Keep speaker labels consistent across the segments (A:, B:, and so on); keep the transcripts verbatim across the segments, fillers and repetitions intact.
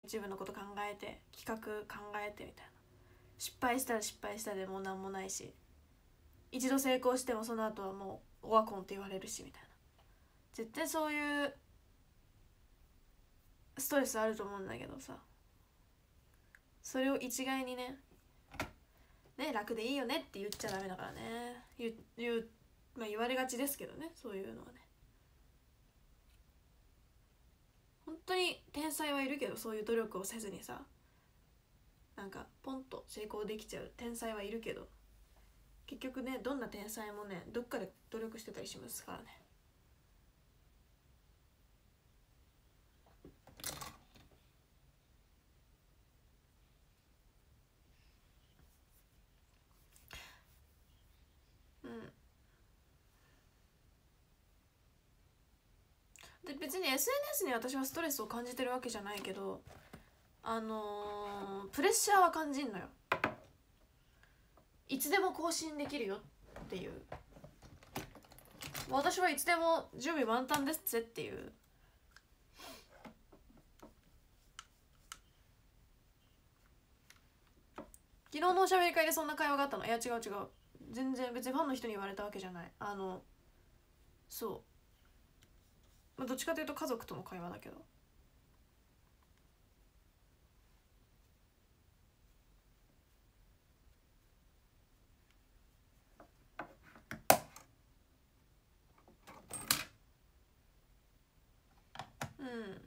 A: 自分のこと考えて企画考えてみたいな。失敗したら失敗したでもう何もないし、一度成功してもその後はもうオワコンって言われるしみたいな、絶対そういうストレスあると思うんだけどさ、それを一概にねね楽でいいよねって言っちゃダメだからね。言う言う、まあ、言われがちですけどね、そういうのはね。本当に天才はいるけど、そういう努力をせずにさなんかポンと成功できちゃう天才はいるけど、結局ねどんな天才もねどっかで努力してたりしますからね。うんで別に エスエヌエス に私はストレスを感じてるわけじゃないけど、あのー、プレッシャーは感じんのよ。いつでも更新できるよっていう、私はいつでも準備万端ですぜっていう。昨日のおしゃべり会でそんな会話があったの。いや違う違う、全然別にファンの人に言われたわけじゃない。あのそう、まあ、どっちかというと家族との会話だけど。うん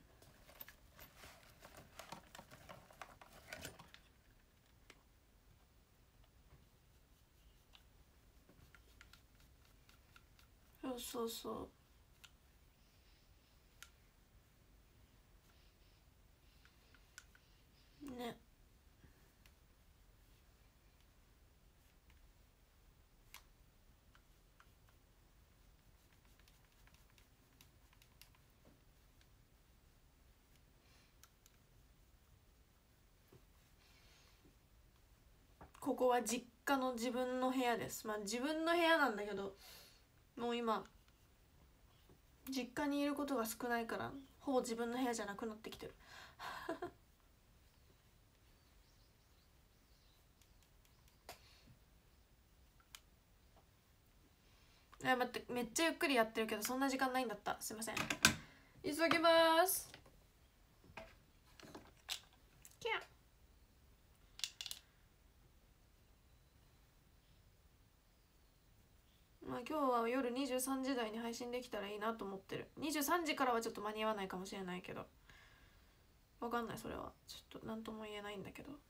A: そうそうそうね。ここは実家の自分の部屋です。まあ自分の部屋なんだけど、もう今実家にいることが少ないからほぼ自分の部屋じゃなくなってきてるいや待って、めっちゃゆっくりやってるけどそんな時間ないんだった。すいません、急ぎます。キャまあ今日は夜にじゅうさんじ台に配信できたらいいなと思ってる。にじゅうさんじからはちょっと間に合わないかもしれないけど、わかんない、それはちょっと何とも言えないんだけど。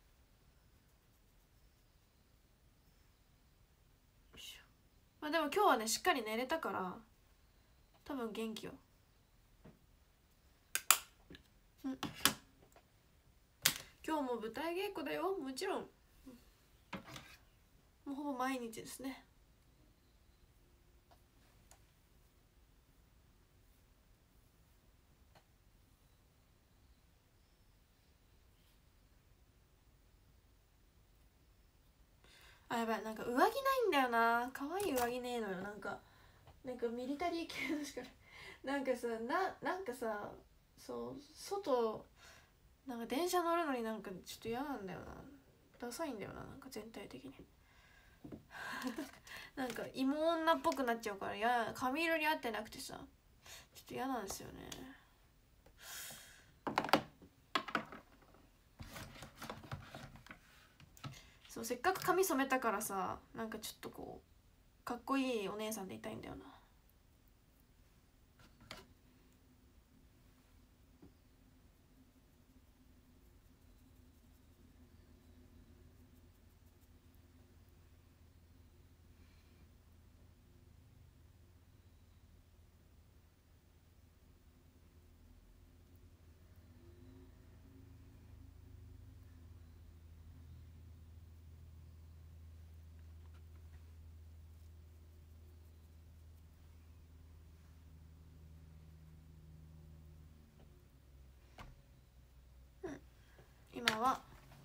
A: まあでも今日はねしっかり寝れたから多分元気よ。うん今日も舞台稽古だよ、もちろん。もうほぼ毎日ですね。あ、やばい、なんか上着ないんだよな。可愛い上着ねえのよ。なんかなんかミリタリー系のしかなんかさななんかさそう外なんか電車乗るのになんかちょっと嫌なんだよな。ダサいんだよな、なんか全体的になんか芋女っぽくなっちゃうから、や髪色に合ってなくてさちょっと嫌なんですよね。そうせっかく髪染めたからさ、なんかちょっとこうかっこいいお姉さんでいたいんだよな。今は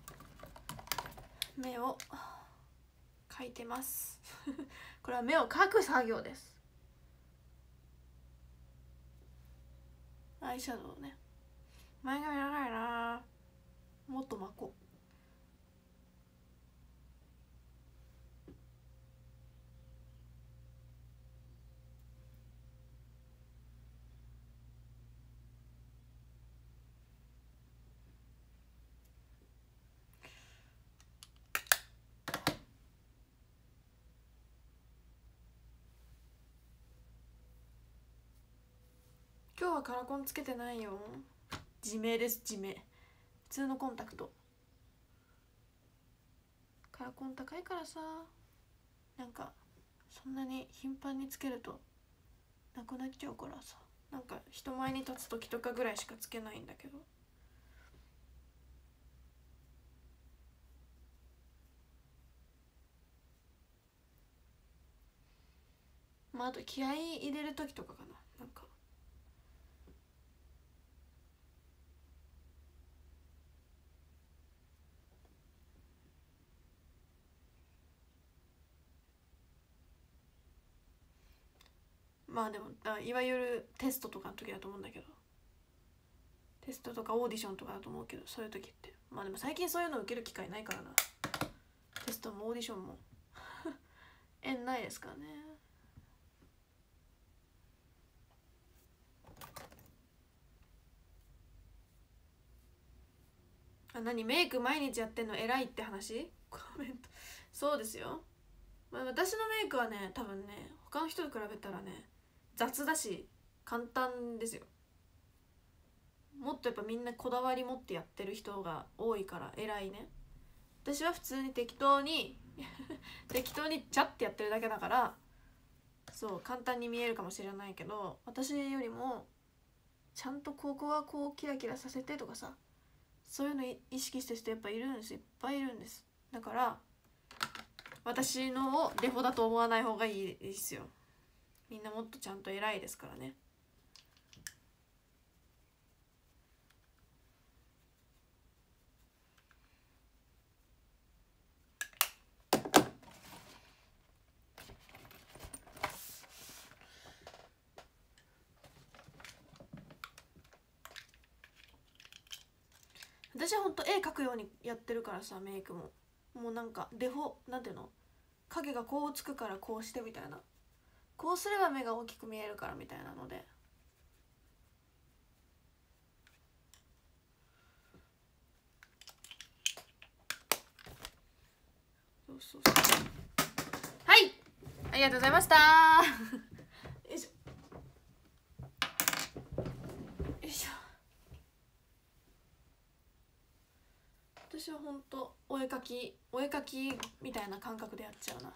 A: 目を描いてますこれは目を描く作業です。アイシャドウね、前髪長いな。 っと巻こう。今日はカラコンつけてないよ。地名です、地名。普通のコンタクト。カラコン高いからさ、なんかそんなに頻繁につけるとなくなっちゃうからさ、なんか人前に立つ時とかぐらいしかつけないんだけど。まああと気合い入れる時とかかな。なんかまあでもだいわゆるテストとかの時だと思うんだけど、テストとかオーディションとかだと思うけど、そういう時ってまあでも最近そういうの受ける機会ないからな。テストもオーディションも縁ないですからね。あ、何メイク毎日やってんの偉いって話？コメントそうですよ。まあ、私のメイクはね多分ね他の人と比べたらね雑だし簡単ですよ。もっとやっぱみんなこだわり持ってやってる人が多いから偉いね。私は普通に適当に適当にチャッてやってるだけだから、そう簡単に見えるかもしれないけど、私よりもちゃんとここはこうキラキラさせてとかさ、そういうの意識してる人やっぱいるんです。いっぱいいるんです。だから私のをレフォだと思わない方がいいですよ。みんなもっとちゃんと偉いですからね。私はほんと絵描くようにやってるからさ、メイクももうなんかデフォなんていうの、影がこうつくからこうしてみたいな、こうすれば目が大きく見えるからみたいなので。そうそうそう。はい、ありがとうございましたよいしょよいしょ。私はほんとお絵描きお絵描きみたいな感覚でやっちゃうな。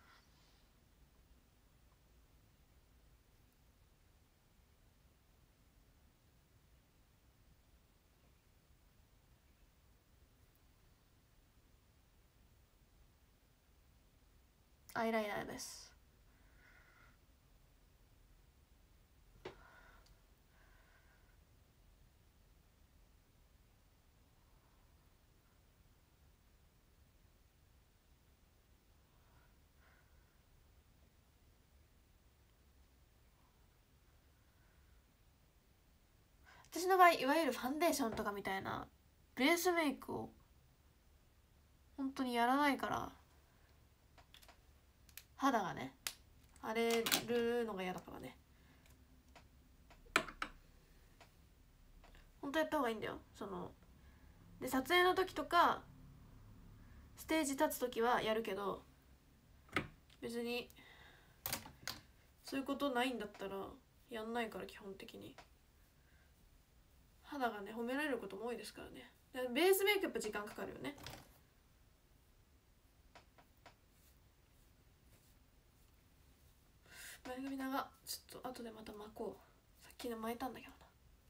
A: アイライナーです。私の場合いわゆるファンデーションとかみたいなベースメイクを本当にやらないから、肌がね荒れるのが嫌だからね。本当やった方がいいんだよ。そので撮影の時とかステージ立つ時はやるけど、別にそういうことないんだったらやんないから。基本的に肌がね褒められることも多いですからね。ベースメイクやっぱ時間かかるよね。前髪長、ちょっと後でまた巻こう。さっきの巻いたんだけどな。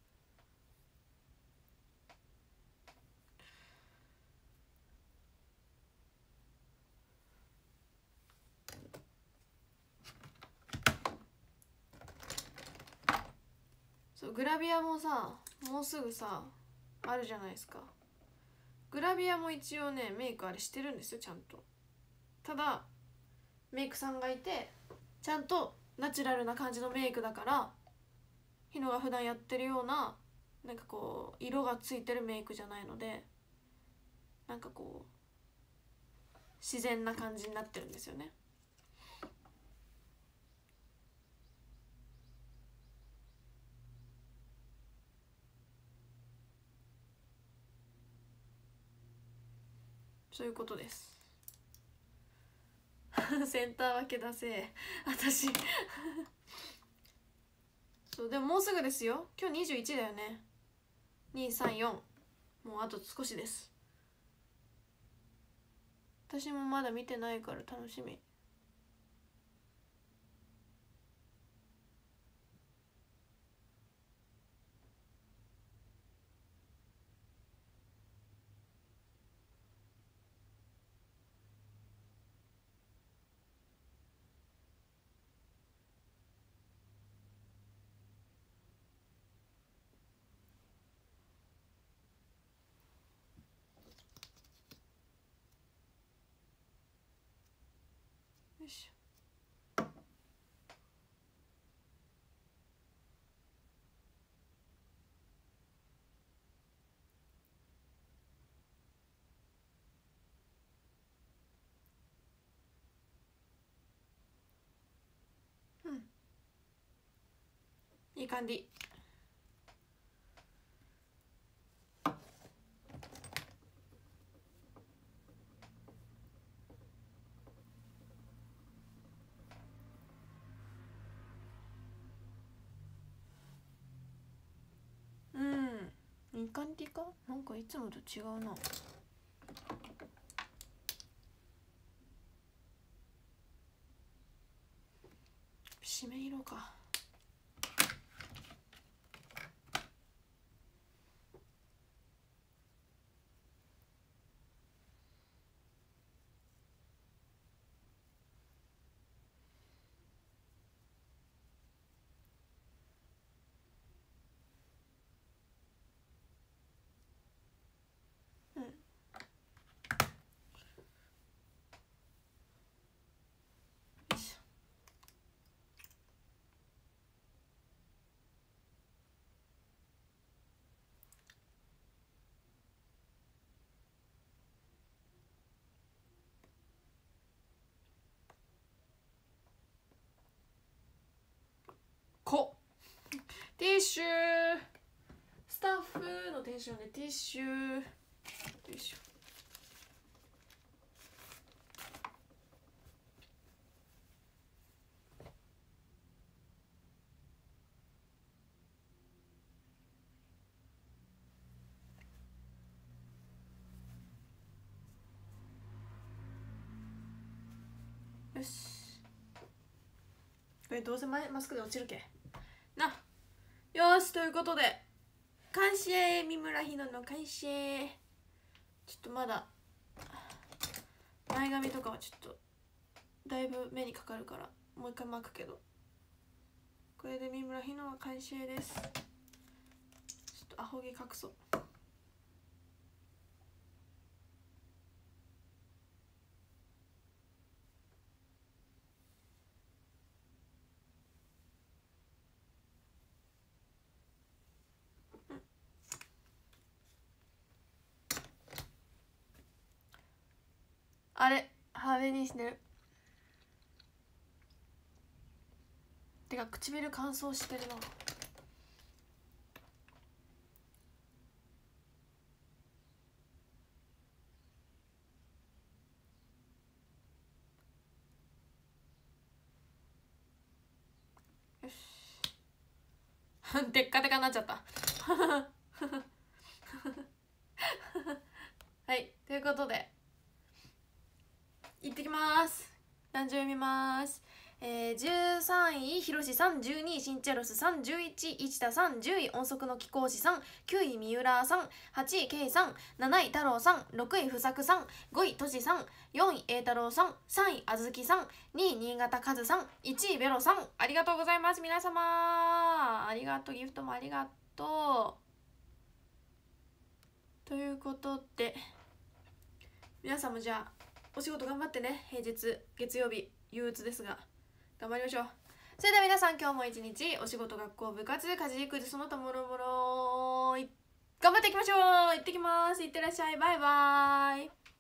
A: そうグラビアもさもうすぐさあるじゃないですか。グラビアも一応ねメイクあれしてるんですよちゃんと。ただメイクさんがいてちゃんとナチュラルな感じのメイクだから、ひのが普段やってるようななんかこう色がついてるメイクじゃないので、 なんかこう自然な感じになってるんですよね。そういうことですセンター分け出せ私そうでももうすぐですよ。今日にじゅういちだよね。にさんよん、もうあと少しです。私もまだ見てないから楽しみ。よいしょ。うん、いい感じ。うん、いい感じか。なんかいつもと違うな。締め色か。うん、よいしょ。こティッシュスタッフのテンションでティッシュ。よいしょ。よし、これどうせマスクで落ちるけな。よし、ということで完成。三村ひなの完成。ちょっとまだ前髪とかはちょっとだいぶ目にかかるからもう一回巻くけど、これで三村ひなは完成です。ちょっとアホ毛隠そう。あれ派手にしてる。てか唇乾燥してるな。よしテッカテカになっちゃったはい、ということで行ってきます。ランジ読みます。えー、じゅうさんいひろしさん、じゅうにいシンチャロスさん、じゅういちい市田さん、じゅうい音速の貴公子さん、きゅうい三浦さん、はちいケイさん、なない太郎さん、ろくい不作さん、ごいとしさん、よんい栄太郎さん、さんいあずきさん、にい新潟和さん、いちいベロさん。ありがとうございます皆様。ありがとう。ギフトもありがとう。ということで皆さんもじゃあお仕事頑張ってね。平日月曜日憂鬱ですが頑張りましょう。それでは皆さん今日も一日お仕事学校部活家事育児その他もろもろいっ頑張っていきましょう。行ってきます。いってらっしゃい。バイバーイ。